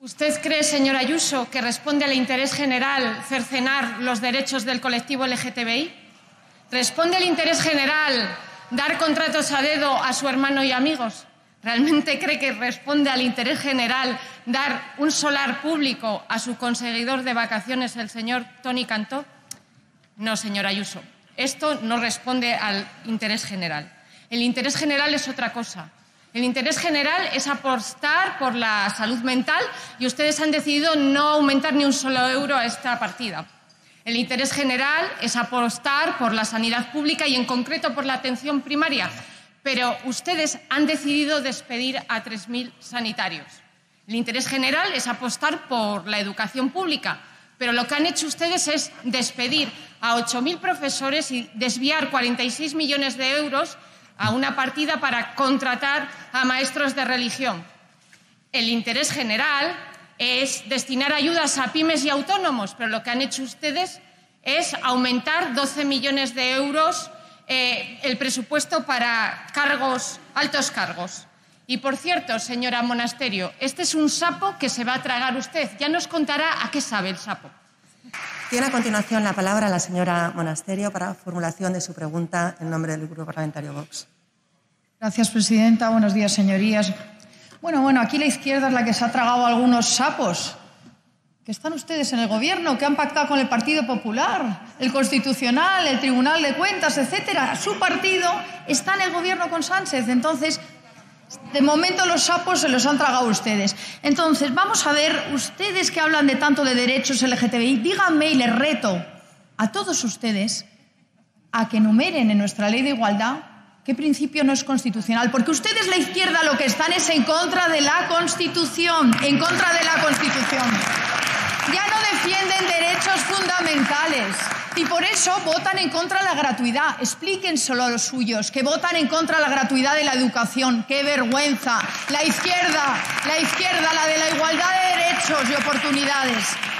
¿Usted cree, señora Ayuso, que responde al interés general cercenar los derechos del colectivo LGTBI? ¿Responde al interés general dar contratos a dedo a su hermano y amigos? ¿Realmente cree que responde al interés general dar un solar público a su conseguidor de vacaciones, el señor Toni Cantó? No, señora Ayuso, esto no responde al interés general. El interés general es otra cosa. El interés general es apostar por la salud mental y ustedes han decidido no aumentar ni un solo euro a esta partida. El interés general es apostar por la sanidad pública y en concreto por la atención primaria, pero ustedes han decidido despedir a 3.000 sanitarios. El interés general es apostar por la educación pública, pero lo que han hecho ustedes es despedir a 8.000 profesores y desviar 46 millones de euros a una partida para contratar a maestros de religión. El interés general es destinar ayudas a pymes y autónomos, pero lo que han hecho ustedes es aumentar 12 millones de euros el presupuesto para altos cargos. Y, por cierto, señora Monasterio, este es un sapo que se va a tragar usted. Ya nos contará a qué sabe el sapo. Tiene a continuación la palabra la señora Monasterio para formulación de su pregunta en nombre del Grupo Parlamentario Vox. Gracias, presidenta. Buenos días, señorías. Bueno, aquí la izquierda es la que se ha tragado algunos sapos. Que están ustedes en el Gobierno, que han pactado con el Partido Popular, el Constitucional, el Tribunal de Cuentas, etcétera. Su partido está en el Gobierno con Sánchez. Entonces, de momento los sapos se los han tragado ustedes. Entonces, vamos a ver, ustedes que hablan de tanto de derechos LGTBI, díganme y les reto a todos ustedes a que enumeren en nuestra Ley de Igualdad qué principio no es constitucional. Porque ustedes, la izquierda, lo que están es en contra de la Constitución. En contra de la Constitución. Ya no defienden derechos fundamentales. Y por eso votan en contra de la gratuidad. Explíquenselo a los suyos, que votan en contra de la gratuidad de la educación. ¡Qué vergüenza! La izquierda, la de la igualdad de derechos y oportunidades.